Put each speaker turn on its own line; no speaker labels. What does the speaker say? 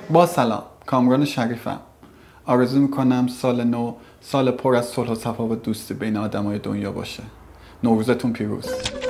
با سلام، کامران شریفم. آرزو میکنم سال نو سال پر از صلح و صفا و دوستی بین آدمای دنیا باشه. نوروزتون پیروز.